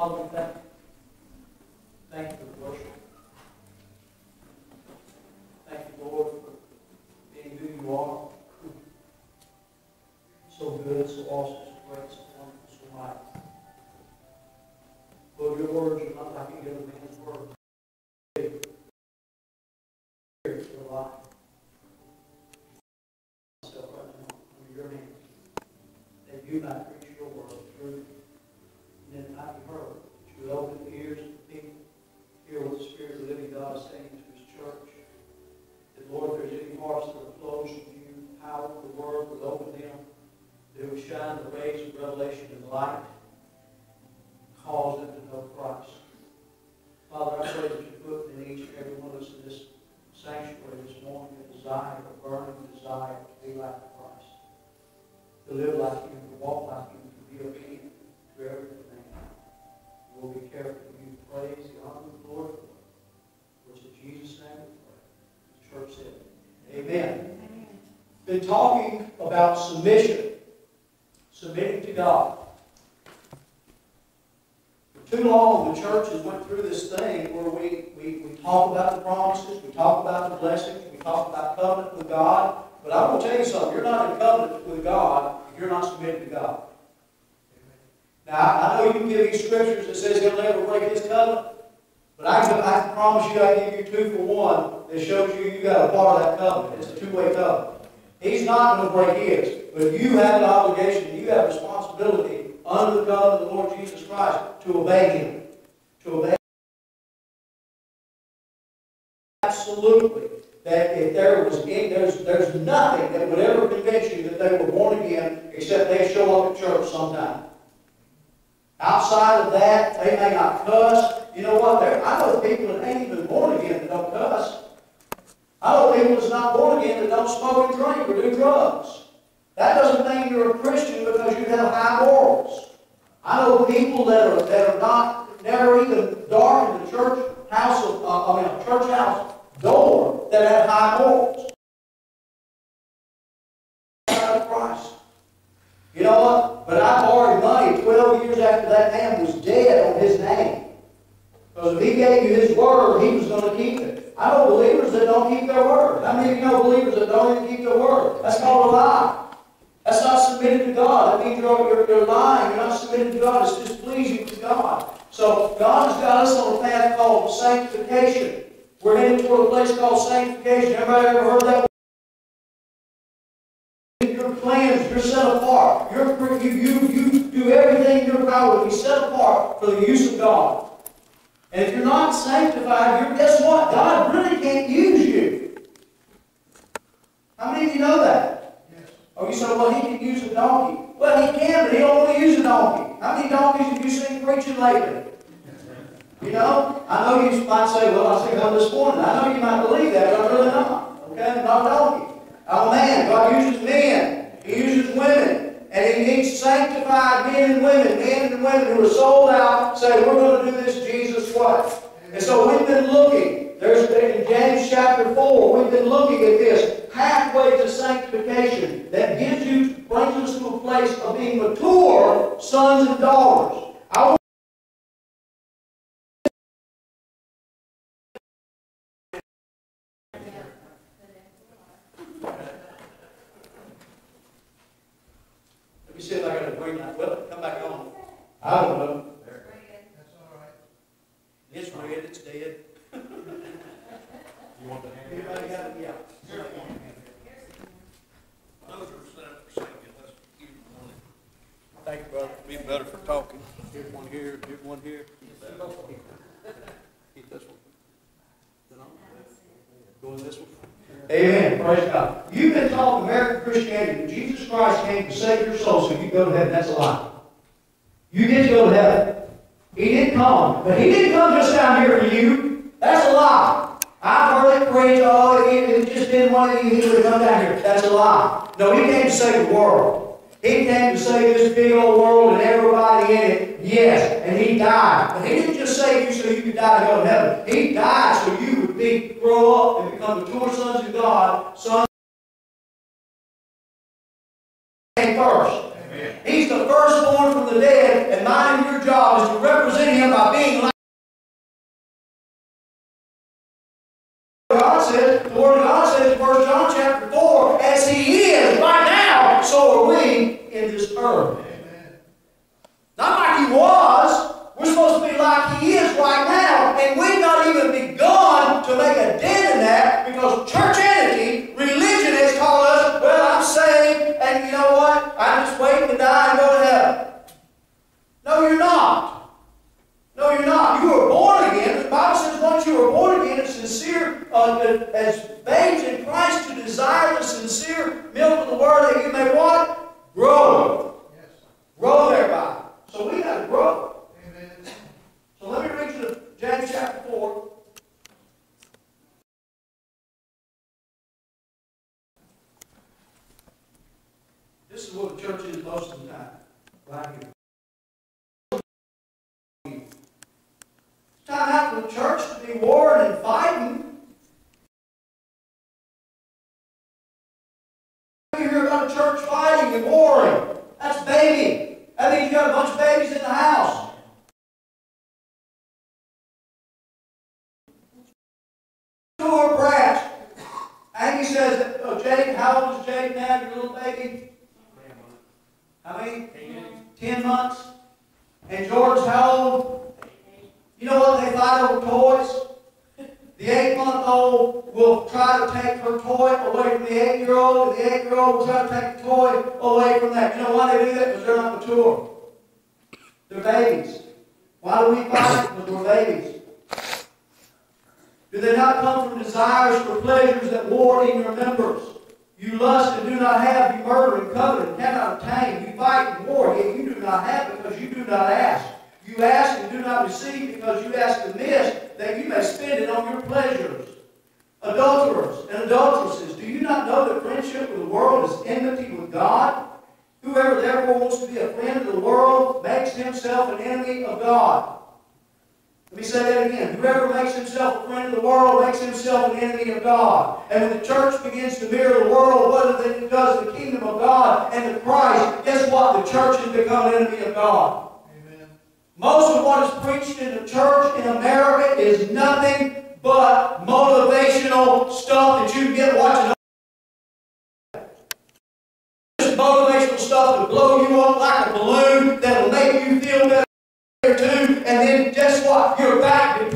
Father, we thank you. Thank you for the worship. Thank you, Lord, for being who you are. So good, so awesome, so great, so wonderful, so mighty. Lord, your words are not like any other man's words. Spirit to the life. Myself right now under your hands. That you might preach your word through, and then it might be heard. That you would open the ears of the people, hear what the Spirit of the living God is saying to his church. That, Lord, if there's any hearts that are closed to you, power of the word would open them. That it would shine the rays of revelation and light, cause them to know Christ. Father, I pray that you put in each and every one of us in this sanctuary this morning a desire, a burning desire to be like Christ, to live like him, to walk like him, to be obedient to every command. We'll be careful to give you the praise, the honor, and the glory for it. Which in Jesus' name we pray. The church said, Amen. Amen. Been talking about submission. Submitting to God. For too long, the churches went through this thing where we talk about the promises, we talk about the blessings, we talk about covenant with God. But I want to tell you something. You're not in covenant with God if you're not submitted to God. Now, I know you can give me scriptures that says he'll never break his covenant. But I can promise you, I give you 2 for 1 that shows you got a part of that covenant. It's a two-way covenant. He's not going to break his. But you have an obligation, you have a responsibility under the covenant of the Lord Jesus Christ to obey him. To obey him. Absolutely. That if there's nothing that would ever convince you that they were born again except they show up at church sometime. Outside of that, they may not cuss. You know what? I know people that ain't even born again that don't cuss. I know people that's not born again that don't smoke and drink or do drugs. That doesn't mean you're a Christian because you have high morals. I know people that are never even darkened the church house door that have high morals. Christ. You know what? But I borrowed money 12 years after that man was dead on his name. Because if he gave you his word, he was going to keep it. I know believers that don't keep their word. How many of you know believers that don't even keep their word? That's called a lie. That's not submitted to God. That means you're lying. You're not submitted to God. It's displeasing to God. So God has got us on a path called sanctification. We're headed toward a place called sanctification. Everybody ever heard that? You're cleansed. You're set apart. You do everything in your power to be set apart for the use of God. And if you're not sanctified, guess what? God really can't use you. How many of you know that? Oh, you say, well, he can use a donkey. Well, he can, but he don't want to use a donkey. How many donkeys have you seen preaching lately? You know? I know you might say, well, I seen one this morning. I know you might believe that, but I'm really not. Okay? I'm not a donkey. I'm a man. God uses men. He uses women. And he needs sanctified men and women who are sold out, say, we're going to do this Jesus way. And so we've been looking. There's in James chapter 4, we've been looking at this pathway to sanctification that brings us to a place of being mature sons and daughters. Let me see if I got to bring that. Well, come back on. I don't know. That's all right. It's red. It's dead. You want the hand? Anybody got it? Yeah. Those are set up for singing. Let's keep one. Thank you, brother. Be better for talking. Here's one here. Here's one here. Keep this one. Go in this one. Amen. Praise God. You've been taught American Christianity that Jesus Christ came to save your soul so you go to heaven. That's a lie. You get to go to heaven. He didn't come. But he didn't come just down here for you. That's a lie. I've heard it preached, oh, if it just didn't want to, he would have come down here. That's a lie. No, he came to save the world. He came to save this big old world and everybody in it. Yes, and he died. But he didn't just save you so you could die and go to heaven. He died so you would grow up and become mature sons of God. Sons came first. Amen. He's the firstborn from the dead, and mine and your job is to represent him to make a dent in that, because churchianity, religion has called us, well, I'm saved, and you know what? I'm just waiting to die and go to heaven. No, you're not. No, you're not. You were born again. The Bible says once you were born again, it's sincere, as babes in Christ, to desire the sincere milk of the Word, that you may what? Grow. Yes. Grow thereby. So we got to grow. Amen. So let me read you to James chapter 4. This is what the church is most of the time. Right here. It's time out for the church to be warring and fighting. You hear about a church fighting and warring. That's baby. That means you got a bunch of babies in the house. Two are brats. Angie says, oh, Jake, how old is Jake now, your little baby? How many? 10 months. And George, how old? You know what they fight over toys? The 8-month-old will try to take her toy away from the 8-year-old, and the 8-year-old will try to take the toy away from that. You know why they do that? Because they're not mature. They're babies. Why do we fight? Because we're babies. Do they not come from desires for pleasures that war in your members? You lust and do not have, you murder and covet and cannot obtain. You fight and war, yet you do not have because you do not ask. You ask and do not receive because you ask amiss, that you may spend it on your pleasures. Adulterers and adulteresses, do you not know that friendship with the world is enmity with God? Whoever therefore wants to be a friend of the world makes himself an enemy of God. Let me say that again. Whoever makes himself a friend of the world makes himself an enemy of God. And when the church begins to mirror the world, what it does the kingdom of God and the Christ, guess what? The church has become an enemy of God. Amen. Most of what is preached in the church in America is nothing but motivational stuff that you can get watching. Just motivational stuff to blow you up like a balloon that will make you feel better. Too, and then guess what? You're back to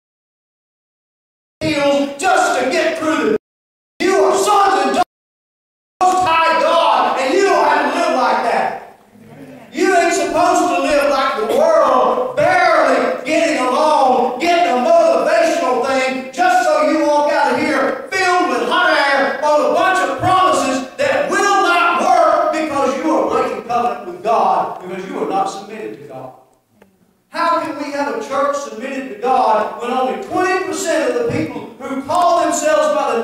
heels just to get through the. You are sons and daughters of the Most High God, and you don't have to live like that. You ain't supposed to live like the world, barely getting along, getting a motivational thing, just so you walk out of here filled with hot air on a bunch of promises that will not work because you are breaking covenant with God, because you are not submitted to God. How can we have a church submitted to God when only 20% of the people who call themselves by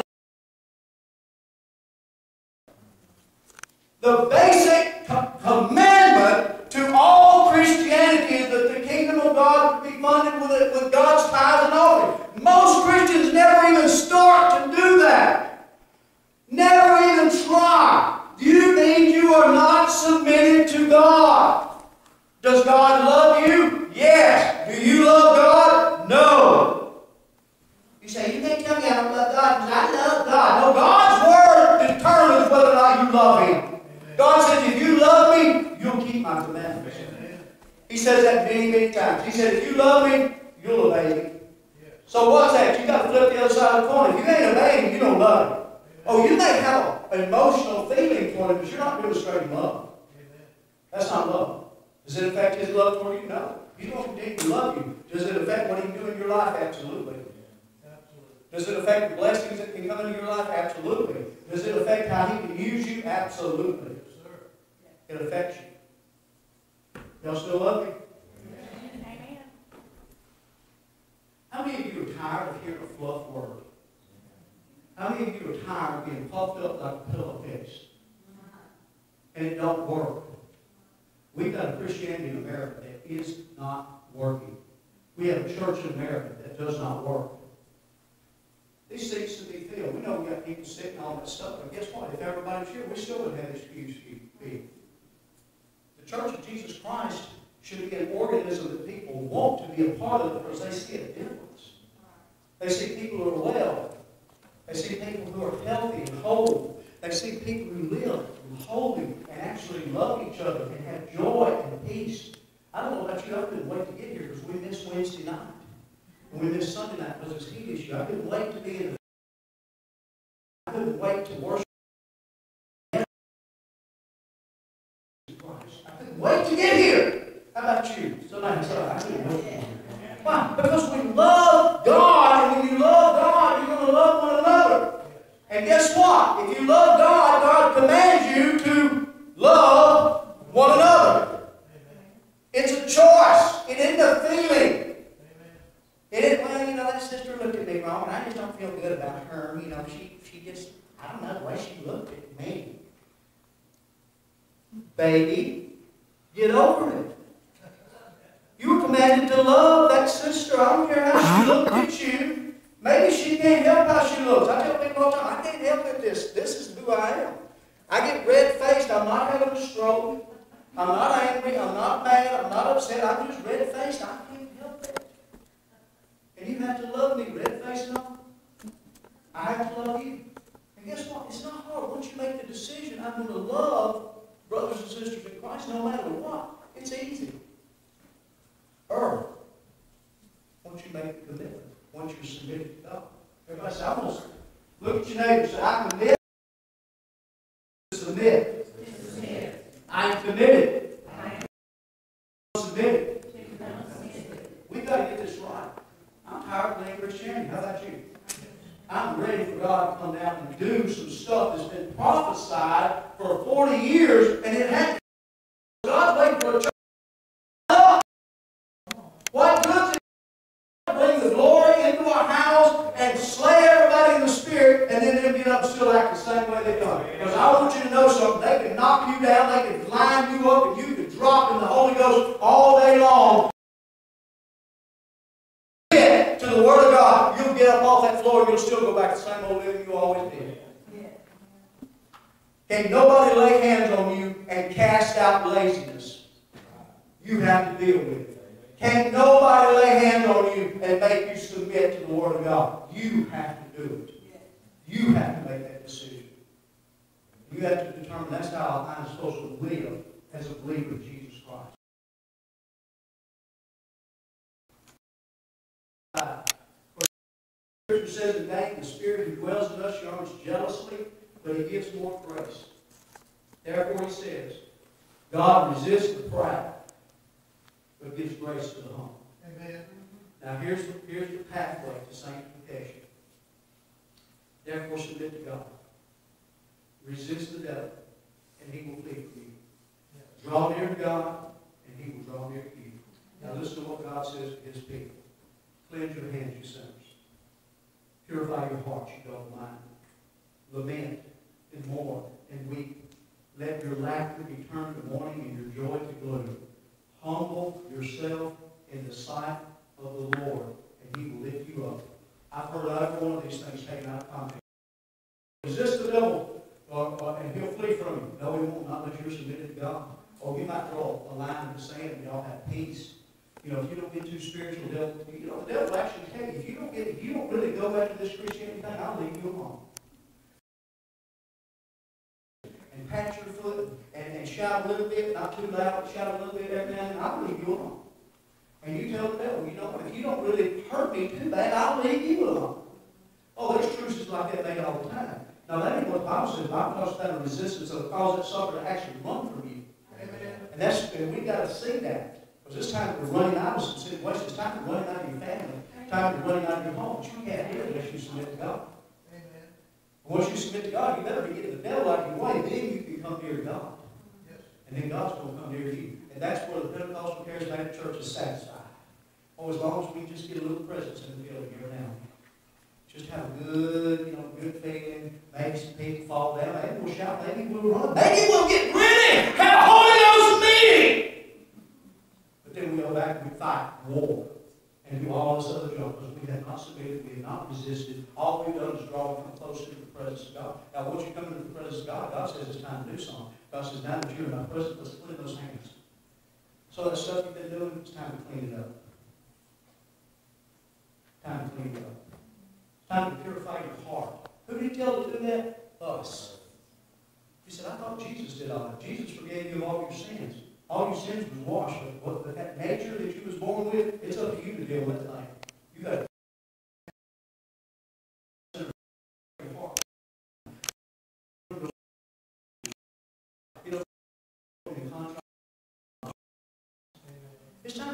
the basic commandment to all Christianity is that the kingdom of God would be funded with God's tithes and offering. Most Christians never even start to do that. Never even try. Do you mean you are not submitted to God? Does God love you? Yes. Do you love God? No. You say, you can't tell me I don't love God because I love God. No, God's Word determines whether or not you love Him. Amen. God says, if you love me, you'll keep my commandments. Amen. He says that many, many times. He said, if you love me, you'll obey me. Yes. So what's that? You got to flip the other side of the coin. If you ain't obeying Him, you don't love Him. Amen. Oh, you may have an emotional feeling for Him, but you're not demonstrating love. Amen. That's not love. Does it affect His love for you? No. He's going to continue to love you. Does it affect what He can do in your life? Absolutely. Does it affect the blessings that can come into your life? Absolutely. Does it affect how He can use you? Absolutely. It affects you. Y'all still love me? Amen. How many of you are tired of hearing a fluff word? How many of you are tired of being puffed up like a pillowcase? And it don't work. We've got a Christianity in America that is not working. We have a church in America that does not work. These seats to be filled. We know we got people sick and all that stuff, but guess what? If everybody's here, we still would have excuse to be. The Church of Jesus Christ should be an organism that people want to be a part of because they see a difference. They see people who are well. They see people who are healthy and whole. They see people who live holy and actually love each other and have joy and peace. I don't know about you, I couldn't wait to get here because we missed Wednesday night. And we missed Sunday night because it's a heat issue. I couldn't wait to be in the... I couldn't wait to worship Christ. I couldn't wait to get here. How about you? Somebody said, I couldn't wait. Why? Because we love God, and when you love God, you're going to love one another. And guess what? If you love God, God commands you to love one another. It's a choice. It isn't a feeling. It isn't, well, you know, that sister looked at me wrong, and I just don't feel good about her. You know, she just, I don't know the way she looked at me. Baby, get over it. You were commanded to love that sister. I don't care how she looked at you. Maybe she can't help how she looks. I tell people all the time, I can't help it. This is who I am. I get red-faced. I'm not having a stroke. I'm not angry. I'm not mad. I'm not upset. I'm just red-faced. I can't help it. And you have to love me, red-faced and all. I have to love you. And guess what? It's not hard. Once you make the decision, I'm going to love brothers and sisters in Christ no matter what. It's easy. Or, once you make the commitment, once you're submitted to God. Everybody say, I'm going to look at your neighbor and say, I commit to submit. I am committed. I am submitted. We've got to get this right. I'm tired of playing Christianity. How about you? I'm ready for God to come down and do some stuff that's been prophesied for 40 years, and it hasn't. God's waiting for a church. What good is it to bring the glory into our house and slay everybody in the spirit, and then get up and still act the same way they've done? Because I want you to know something. They can knock you down, they can line you up, and you can drop in the Holy Ghost all day long. Get to the Word of God, you'll get up off that floor and you'll still go back to the same old living you always did. Can nobody lay hands on you and cast out laziness? You have to deal with it. Can nobody lay hands on you and make you submit to the Word of God? You have to do it. You have to make that decision. You have to determine that's how I'm supposed to live as a believer of Jesus Christ. The Scripture says today, the Spirit who dwells in us yearns jealously, but He gives more grace. Therefore He says, God resists the proud, but gives grace to the humble. Amen. Now here's the pathway to sanctification. Therefore submit to God. Resist the devil, and he will flee from you. Draw near to God, and He will draw near to you. Now listen to what God says to His people. Cleanse your hands, you sinners. Purify your hearts, you double-minded. Lament and mourn and weep. Let your laughter be turned to mourning and your joy to gloom. Humble yourself in the sight of the Lord, and He will lift you up. I've heard every one of these things taken out of context. Resist the devil, and he'll flee from you. No, he won't, not unless you're submitted to God. Or you might draw a line in the sand and y'all have peace. You know, if you don't get too spiritual, the devil will actually tell you, if you don't really go back to this Christianity thing, I'll leave you alone. And pat your foot and shout a little bit, not too loud, but shout a little bit every now and then, I'll leave you alone. And you tell the devil, you know, if you don't really hurt me too bad, I'll leave you alone. Oh, there's truths like that made all the time. Now, that ain't what the Bible says. The Bible talks about a resistance that will cause that sucker to actually run from you. And we've got to see that. Because this time we're running out of some situations. It's time we're running out of your family. It's time we're running out of your home. But you can't do it unless you submit to God. Amen. And once you submit to God, you better be getting the devil out of your way. Then you can come near to God. Yes. And then God's going to come near to you. And that's where the Pentecostal Charismatic Church is satisfied. Oh, as long as we just get a little presence in the building here now. Just have a good, good feeling. Maybe some people fall down. Maybe we'll shout. Maybe we'll run. Maybe we'll get ready. Have a Holy Ghost meeting. But then we go back and we fight war and do all this other junk because we have not submitted, we have not resisted. All we've done is draw and come closer to the presence of God. Now, once you come into the presence of God, God says it's time to do something. God says, now that you're in my presence, let's clean those hands. So that stuff you've been doing, it's time to clean it up. Time to clean it up. Time to purify your heart. Who did He tell to do that? Us. He said, I thought Jesus did all that. Jesus forgave you of all your sins. All your sins was washed. But that nature that you was born with, it's up to you to deal with that thing. You got to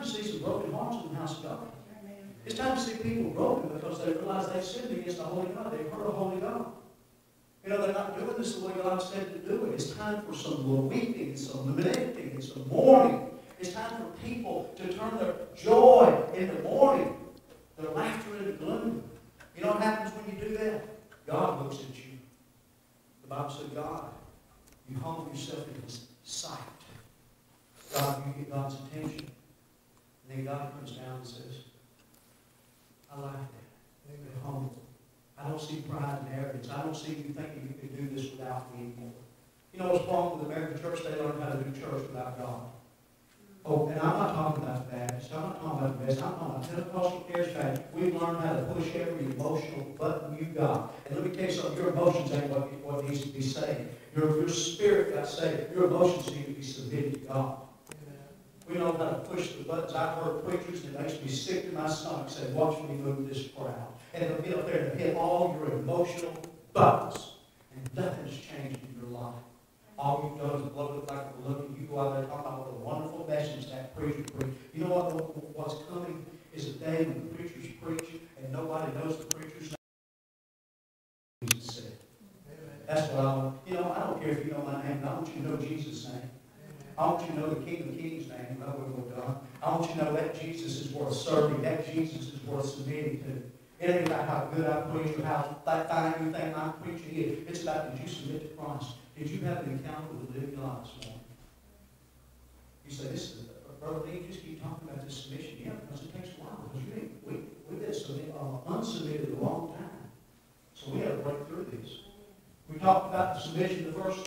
time to see some broken hearts in the house of God. It's time to see people broken because they realize they've sinned against the Holy God. They've hurt a holy God. You know, they're not doing this the way God said to do it. It's time for some weeping, and some lamenting, and some mourning. It's time for people to turn their joy into mourning, their laughter into gloom. You know what happens when you do that? God looks at you. The Bible said, God, you humble yourself in His sight. God, you get God's attention. And then God comes down and says, I like that. You're humble. I don't see pride and arrogance. I don't see you thinking you can do this without me anymore. You know what's wrong with the American church? They learn how to do church without God. Oh, and I'm not talking about the Baptists. I'm not talking about the Baptists. I'm talking about Pentecostal charismatic. We've learned how to push every emotional button you got. And let me tell you something. Your emotions ain't what needs to be saved. Your spirit got saved. Your emotions need to be submitted to God. We know how to push the buttons. I've heard preachers, and it makes me sick to my stomach, say, watch me move this crowd. And they'll get up there and hit all your emotional buttons. And nothing's changed in your life. All you've done is blow it like a balloon. You go out there and talk about what a wonderful message that preacher preached. You know what's coming is a day when the preachers preach and nobody knows the preacher's name. Jesus said. That's what I want. You know, I don't care if you know my name. I want you to know Jesus' name. I want you to know the King of Kings' name. I want you to know that Jesus is worth serving. That Jesus is worth submitting to. It ain't about how good I preach or how fine you think I'm preaching is. It's about, did you submit to Christ? Did you have an encounter with the living God this morning? You say, this is, Brother Lee, you just keep talking about this submission. Yeah, because it takes a while. Because we've been unsubmitted a long time. So we have to break through this. We talked about the submission the first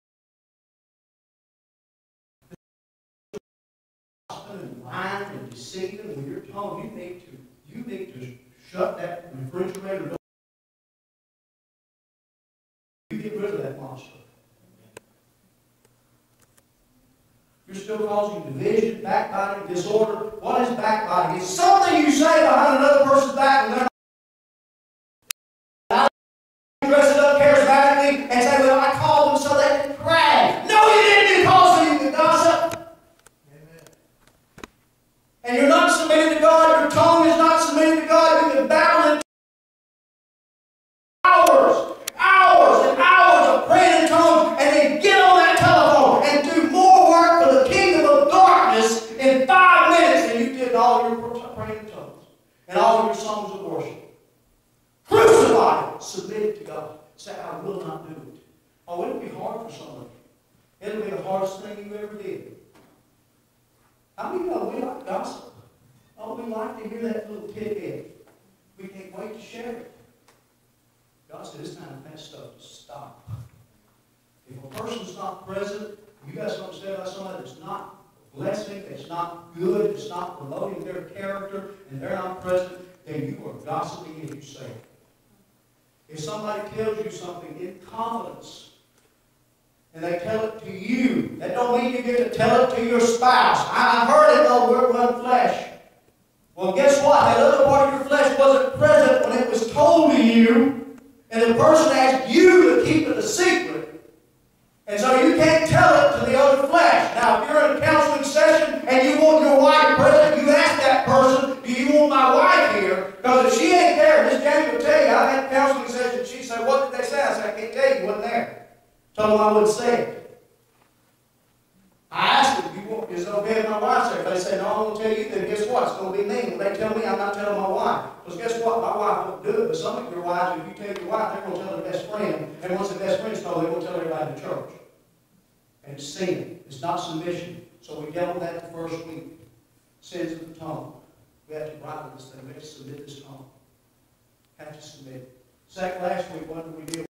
and lying and deceiving. When you're told you need to shut that refrigerator door. You get rid of that monster. You're still causing division, backbiting, disorder. What is backbiting? It's something you say behind another person's back and they're not. Dress it up charismatically and say, well, I called them so they can crash. No, you didn't. You called so you can gossip. Amen. And you're not submitting to God. Your tongue is not submitting to God. You can babble in hours and hours of praying in tongues and then get on that telephone and do more work for the kingdom of darkness in 5 minutes than you did all your praying in tongues and all your songs of worship. Crucify it. Submit it to God. Say, I will not do it. Oh, it'll be hard for somebody. It'll be the hardest thing you ever did. How many know we like gossip? Oh, we like to hear that little tidbit. We can't wait to share it. God said, it's time for that stuff to stop. If a person's not present, you got something to say about somebody that's not blessing, that's not good, it's not promoting their character, and they're not present, then you are gossiping if you say it. If somebody tells you something in confidence, and they tell it to you, that don't mean you get to tell it to your spouse. I heard it, though, we're one flesh. Well, guess what? That other part of your flesh wasn't present when it was told to you, and the person asked you to keep it a secret. And so you can't tell it to the other flesh. Now, if you're in a counseling session and you want your wife present, you ask that person, do you want my wife here? Because if she ain't there, Miss James will tell you, I had a counseling session, she said, what did they say? I said, I can't tell you, wasn't there. Told them I wouldn't say it. I asked them, is it okay if my wife's there? If they say, no, I'm going to tell you, then guess what? It's going to be me. When they tell me, I'm not telling my wife. Because guess what? My wife won't do it. But some of your wives, if you tell your wife, they're going to tell their best friend. And once the best friend's told, they're going to tell everybody in the church. And it's sin. It's not submission. So we dealt with that the first week. Sins of the tongue. We have to bridle this thing. We have to submit this tongue. Have to submit. Last week, what did we deal with?